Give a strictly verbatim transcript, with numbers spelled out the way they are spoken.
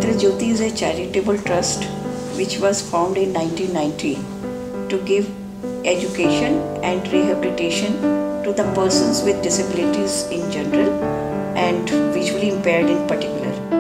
Netra Jyoti is a charitable trust which was formed in nineteen ninety to give education and rehabilitation to the persons with disabilities in general and visually impaired in particular.